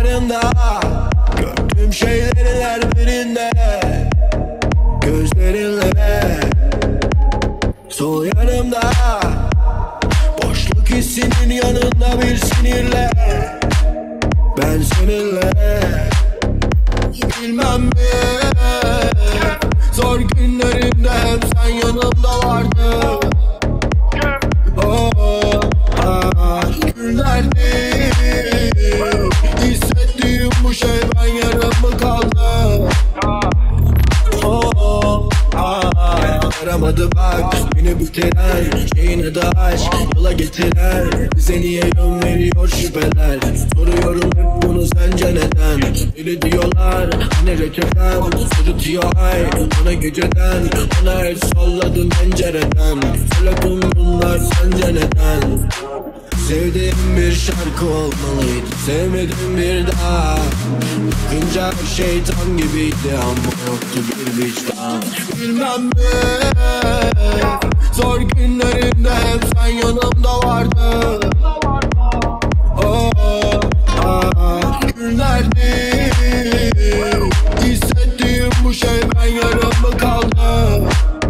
yanında. Gördüğüm şeylerin her birinde gözlerinle. Sol yanımda boşluk hissinin yanında bir sinirle. Ben seninle bilmem mi, zor günlerimde hep sen yanımda vardın. Oh, günlerdi hissettiğim bu şey, ben yarım mı kaldım? Aramadı bak beni bitiren şeyine de aşk yola getiren. Bize niye yön veriyor şüpheler? Soruyorum hep bunu, sence neden? Öyle diyorlar hani reçeten sırıtıyor ay bana geceden. Bana el salladın pencereden. Söyle tüm bunlar sence neden? Sevdiğim bir şarkı olmalıydı, sevmedim bir daha. Bakınca şeytan gibiydi ama yoktu bir vicdan. Bilmem mi, zor günlerimde hep sen yanımda vardın. Günlerdi hissettiğim bu şey, ben yarım mı kaldım?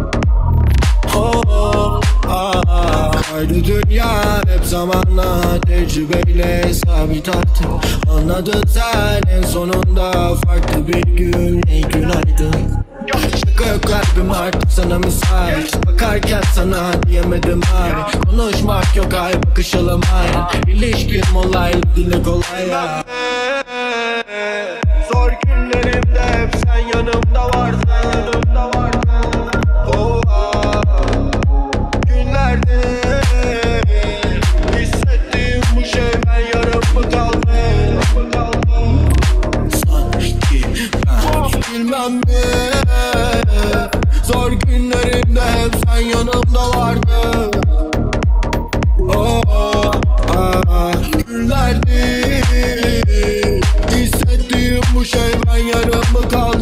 Aynı dünya hep zamanla tecrübeyle sabit artık. Anladın sen en sonunda, farklı bir gün, ey günaydın. Şaka yok kalbim artık sana müsait. Bakarken sana diyemedim hayır. Konuşmak yok ay, bakışalım hayır. İlişkim olaylı, dile kolay ya. Zor günlerimde hep sen yanımda vardın. Hissettiğim bu şey, ben yarım mı kaldım? Sanki ben bilmem mi, zor günlerimde hep sen yanımda vardın. Günlerdi hissettiğim bu şey, ben yarım mı kaldım?